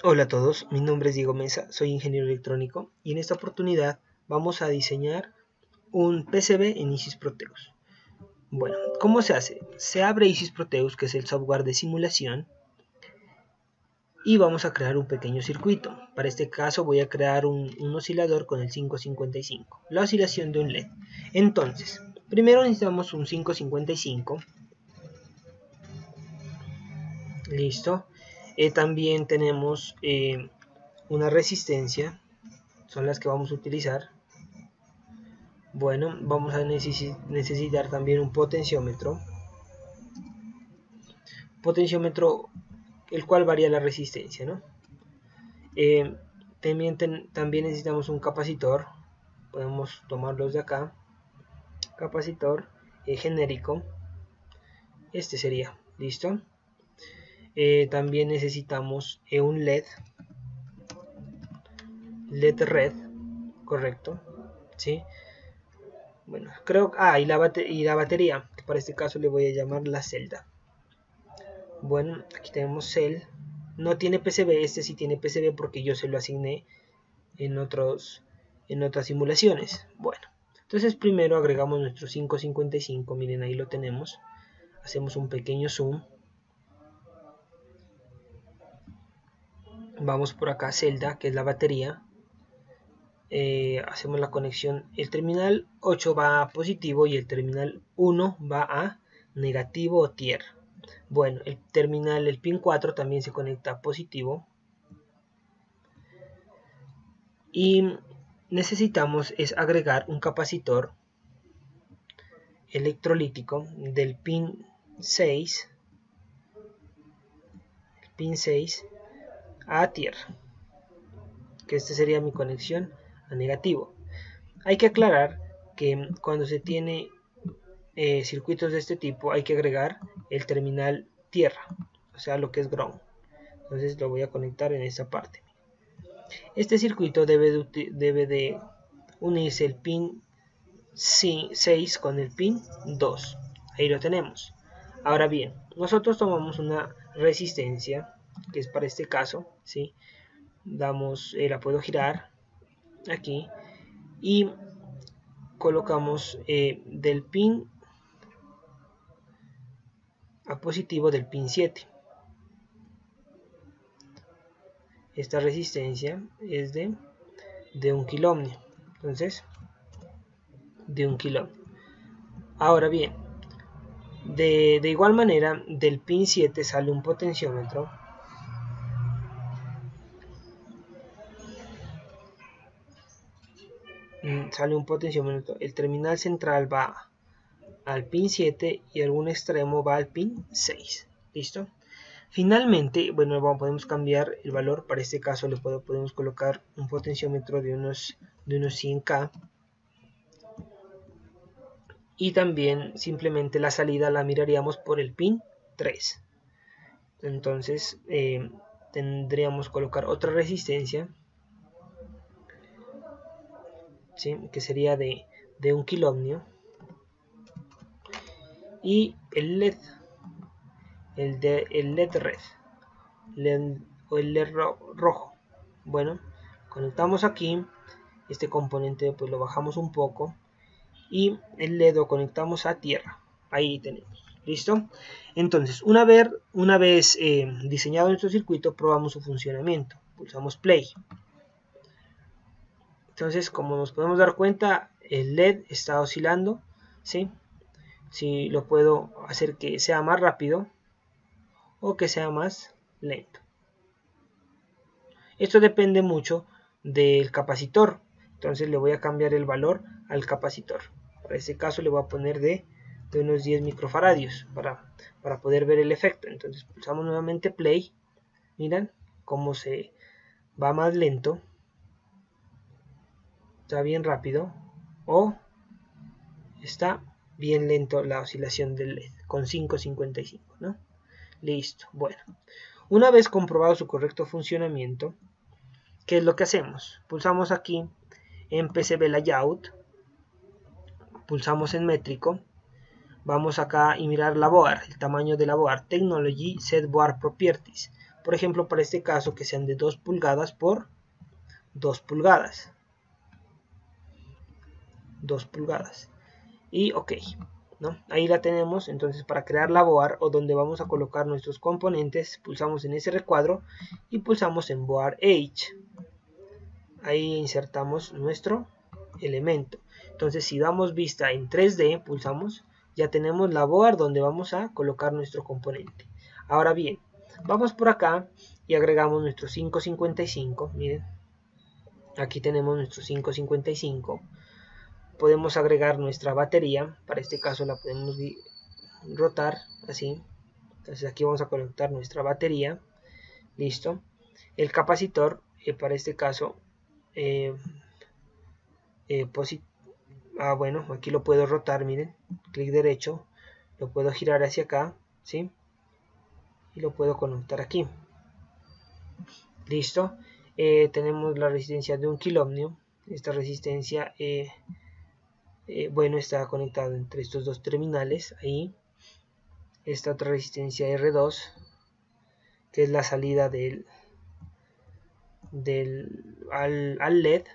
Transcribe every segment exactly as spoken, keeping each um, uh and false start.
Hola a todos, mi nombre es Diego Mesa, soy ingeniero electrónico y en esta oportunidad vamos a diseñar un P C B en Isis Proteus. Bueno, ¿cómo se hace? Se abre Isis Proteus, que es el software de simulación, y vamos a crear un pequeño circuito. Para este caso voy a crear un, un oscilador con el quinientos cincuenta y cinco, la oscilación de un L E D. Entonces, primero necesitamos un quinientos cincuenta y cinco. Listo. Eh, también tenemos eh, una resistencia, son las que vamos a utilizar. Bueno, vamos a necesitar también un potenciómetro. Potenciómetro, el cual varía la resistencia, ¿no? Eh, también, ten, también necesitamos un capacitor. Podemos tomarlos de acá. Capacitor eh, genérico. Este sería, ¿listo? Eh, también necesitamos eh, un L E D. L E D red, correcto, ¿sí? Bueno, creo, ah, y la, bate, y la batería, que para este caso le voy a llamar la celda. Bueno, aquí tenemos cel, no tiene P C B, este sí tiene P C B porque yo se lo asigné en, otros, en otras simulaciones. Bueno, entonces primero agregamos nuestro quinientos cincuenta y cinco, miren ahí lo tenemos, hacemos un pequeño zoom. Vamos por acá, celda, que es la batería. Eh, hacemos la conexión, el terminal ocho va a positivo y el terminal uno va a negativo o tierra. Bueno, el terminal, el pin cuatro también se conecta a positivo y necesitamos es agregar un capacitor electrolítico del pin seis, el pin seis a tierra, que este sería mi conexión a negativo. Hay que aclarar que cuando se tiene eh, circuitos de este tipo hay que agregar el terminal tierra, o sea lo que es ground. Entonces lo voy a conectar en esta parte. Este circuito debe de, debe de unirse el pin seis con el pin dos. Ahí lo tenemos. Ahora bien, nosotros tomamos una resistencia, que es para este caso, ¿sí? Damos, eh, la puedo girar aquí y colocamos eh, del pin a positivo del pin siete. Esta resistencia es de, de un kilo ohmio, entonces de un kilo. Ahora bien, de, de igual manera del pin siete sale un potenciómetro sale un potenciómetro, el terminal central va al pin siete y algún extremo va al pin seis. ¿Listo? Finalmente, bueno, podemos cambiar el valor. Para este caso le puedo, podemos colocar un potenciómetro de unos, de unos cien K. Y también simplemente la salida la miraríamos por el pin tres. Entonces eh, tendríamos que colocar otra resistencia, ¿sí? Que sería de, de un kilo ohmio. Y el L E D, el, de, el L E D red, LED, o el L E D ro, rojo. Bueno, conectamos aquí, este componente pues lo bajamos un poco y el L E D lo conectamos a tierra. Ahí tenemos, ¿listo? Entonces, una vez, una vez eh, diseñado nuestro circuito, probamos su funcionamiento. Pulsamos play. Entonces, como nos podemos dar cuenta, el L E D está oscilando, ¿sí? Si lo puedo hacer que sea más rápido o que sea más lento. Esto depende mucho del capacitor. Entonces le voy a cambiar el valor al capacitor. Para este caso le voy a poner de, de unos diez microfaradios para, para poder ver el efecto. Entonces pulsamos nuevamente play. Miren cómo se va más lento. Está bien rápido. O está bien lento la oscilación del L E D con quinientos cincuenta y cinco, ¿no? Listo. Bueno, una vez comprobado su correcto funcionamiento, ¿qué es lo que hacemos? Pulsamos aquí en P C B Layout, pulsamos en métrico, vamos acá y mirar la board, el tamaño de la board, Technology Set Board Properties. por ejemplo para este caso que sean de dos pulgadas por dos pulgadas, dos pulgadas, y ok, ¿no? Ahí la tenemos. Entonces para crear la board o donde vamos a colocar nuestros componentes, pulsamos en ese recuadro y pulsamos en Board Edge. Ahí insertamos nuestro elemento. Entonces si damos vista en tres D, pulsamos, ya tenemos la board donde vamos a colocar nuestro componente. Ahora bien, vamos por acá y agregamos nuestro cinco cincuenta y cinco. Miren, aquí tenemos nuestro cinco cincuenta y cinco. Podemos agregar nuestra batería. Para este caso la podemos rotar así. Entonces aquí vamos a conectar nuestra batería. Listo. El capacitor, eh, para este caso, eh, eh, ah, bueno, aquí lo puedo rotar, miren, clic derecho, lo puedo girar hacia acá, ¿sí? Y lo puedo conectar aquí. Listo. Eh, tenemos la resistencia de un kilo ohms. Esta resistencia, eh, eh, bueno, está conectada entre estos dos terminales, ahí. Esta otra resistencia R dos, que es la salida del, del al, al L E D.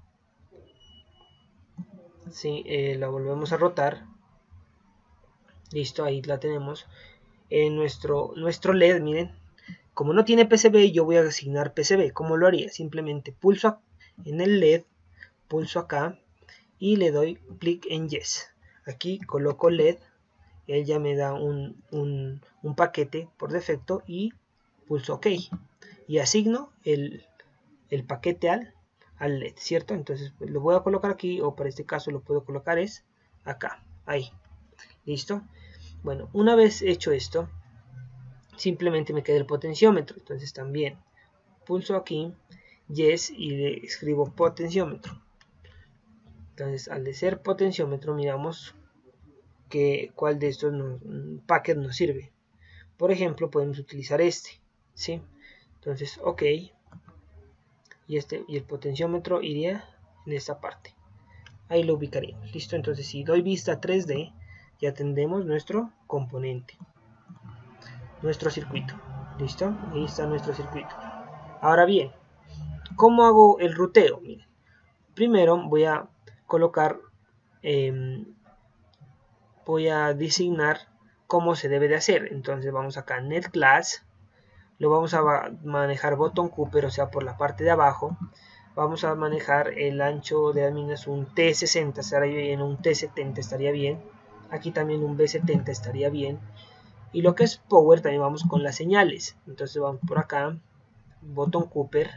Sí, eh, la volvemos a rotar. Listo, ahí la tenemos. En nuestro, nuestro L E D, miren, como no tiene P C B, yo voy a asignar P C B. ¿Cómo lo haría? Simplemente pulso a, en el L E D, pulso acá y le doy clic en Yes. Aquí coloco L E D, él ya me da un, un, un paquete por defecto y pulso OK. Y asigno el, el paquete al, al L E D, ¿cierto? Entonces pues, lo voy a colocar aquí, o para este caso lo puedo colocar es acá, ahí. ¿Listo? Bueno, una vez hecho esto, simplemente me queda el potenciómetro. Entonces también pulso aquí Yes y le escribo potenciómetro. Entonces al de ser potenciómetro, miramos que cuál de estos nos, paquet nos sirve. Por ejemplo, podemos utilizar este, ¿sí? Entonces OK, y este y el potenciómetro iría en esta parte. Ahí lo ubicaríamos. Listo. Entonces si doy vista tres D, ya tendremos nuestro componente, nuestro circuito. Listo, ahí está nuestro circuito. Ahora bien, ¿cómo hago el ruteo? Miren, primero voy a colocar, eh, voy a designar cómo se debe de hacer. Entonces vamos acá a Net Class, lo vamos a manejar botón Cooper, o sea por la parte de abajo. Vamos a manejar el ancho de admin, es un T sesenta, estaría bien, un T setenta estaría bien. Aquí también un B setenta estaría bien. Y lo que es Power también vamos con las señales. Entonces vamos por acá, botón Cooper,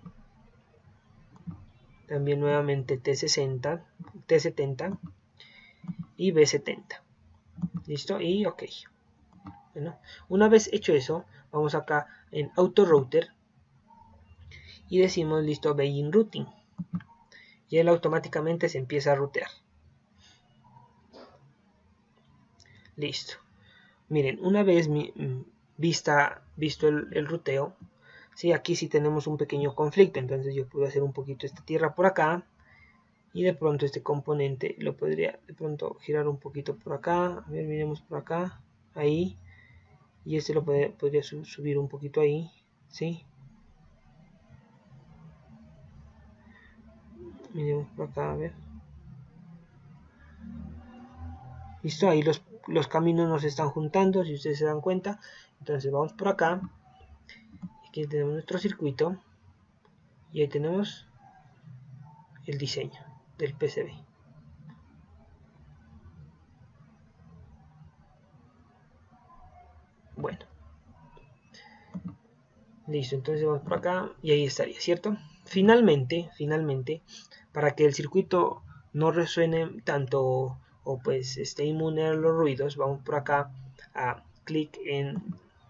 también nuevamente T sesenta, T setenta y B setenta. Listo, y OK. Bueno, una vez hecho eso, vamos acá en Auto Router y decimos listo, Begin Routing, y él automáticamente se empieza a rutear. Listo. Miren, una vez mi, vista, visto el, el ruteo, ¿sí? Aquí sí tenemos un pequeño conflicto. Entonces yo puedo hacer un poquito esta tierra por acá, y de pronto este componente lo podría de pronto girar un poquito por acá. A ver, miremos por acá, ahí, y este lo puede, podría subir un poquito ahí, ¿sí? Miremos por acá, a ver. Listo, ahí los, los caminos nos están juntando, si ustedes se dan cuenta. Entonces vamos por acá. Aquí tenemos nuestro circuito. Y ahí tenemos el diseño del P C B. Bueno. Listo, entonces vamos por acá y ahí estaría, ¿cierto? Finalmente, finalmente, para que el circuito no resuene tanto o pues esté inmune a los ruidos, vamos por acá a clic en,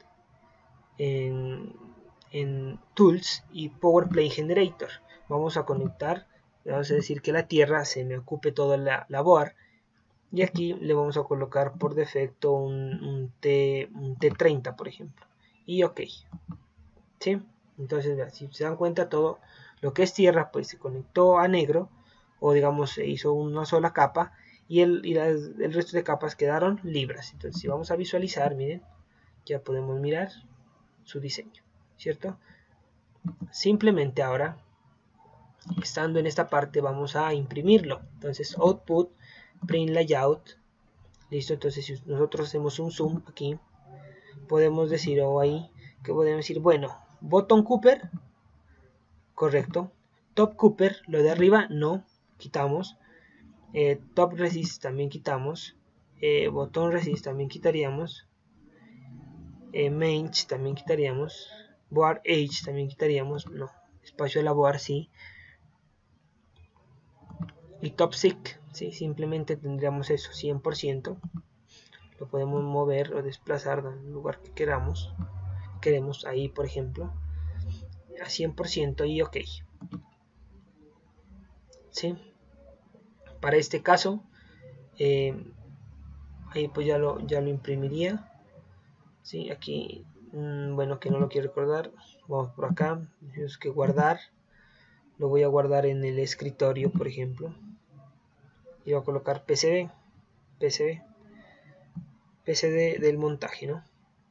en, en Tools y Power Play Generator. Vamos a conectar, vamos a decir que la tierra se me ocupe toda la, la board, y aquí le vamos a colocar por defecto un, un, T, un T treinta, por ejemplo, y OK. ¿Sí? Entonces, si se dan cuenta, todo lo que es tierra pues se conectó a negro, o digamos se hizo una sola capa, y el, y las, el resto de capas quedaron libres. Entonces si vamos a visualizar, miren, ya podemos mirar su diseño. ¿cierto? Simplemente ahora, estando en esta parte, vamos a imprimirlo. Entonces output, print layout, listo. Entonces si nosotros hacemos un zoom aquí, podemos decir, o ahí, que podemos decir, bueno, bottom Cooper, correcto, top Cooper, lo de arriba, no, quitamos, eh, top resist también quitamos, eh, bottom resist también quitaríamos, eh, main también quitaríamos, board edge también quitaríamos, no, espacio de la board sí, y top seek, ¿sí? Simplemente tendríamos eso, cien por ciento, lo podemos mover o desplazar en el lugar que queramos, queremos ahí por ejemplo, a cien por ciento y ok, ¿sí? Para este caso, eh, ahí pues ya lo, ya lo imprimiría, ¿sí? Aquí, mmm, bueno, que no lo quiero recordar, vamos por acá, tenemos que guardar, lo voy a guardar en el escritorio por ejemplo, y voy a colocar P C B, P C B, P C B del montaje, ¿no?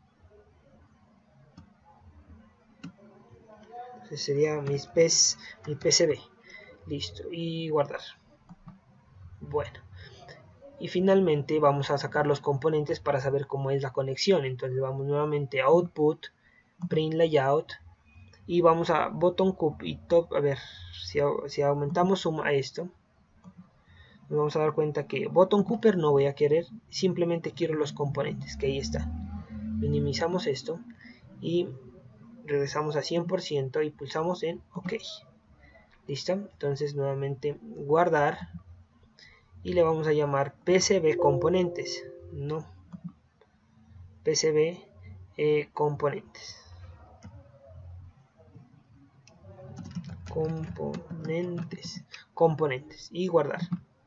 Ese sería mis P C, mi P C B, listo, y guardar. Bueno, y finalmente vamos a sacar los componentes para saber cómo es la conexión. Entonces vamos nuevamente a output, print layout, y vamos a bottom cup y top. A ver, si, si aumentamos zoom a esto, nos vamos a dar cuenta que bottom Cooper no voy a querer, simplemente quiero los componentes, que ahí están. Minimizamos esto y regresamos a cien por ciento y pulsamos en OK. Listo, entonces nuevamente guardar y le vamos a llamar P C B componentes, no, P C B eh, componentes, componentes, componentes y guardar.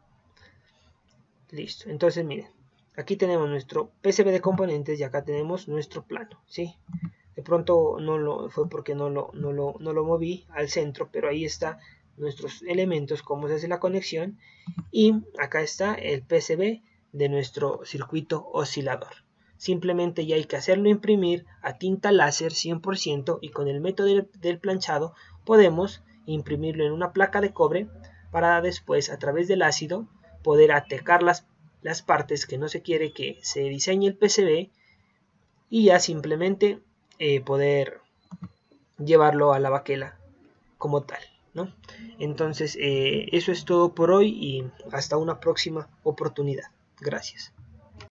Listo, entonces miren, aquí tenemos nuestro P C B de componentes y acá tenemos nuestro plano, ¿sí? De pronto no lo fue porque no lo, no lo, no lo moví al centro, pero ahí está nuestros elementos, cómo se hace la conexión, y acá está el P C B de nuestro circuito oscilador. Simplemente ya hay que hacerlo imprimir a tinta láser cien por ciento y con el método del, del planchado podemos imprimirlo en una placa de cobre para después a través del ácido poder atacar las, las partes que no se quiere que se diseñe el P C B y ya simplemente eh, poder llevarlo a la baquela como tal, ¿no? Entonces eh, eso es todo por hoy y hasta una próxima oportunidad. Gracias.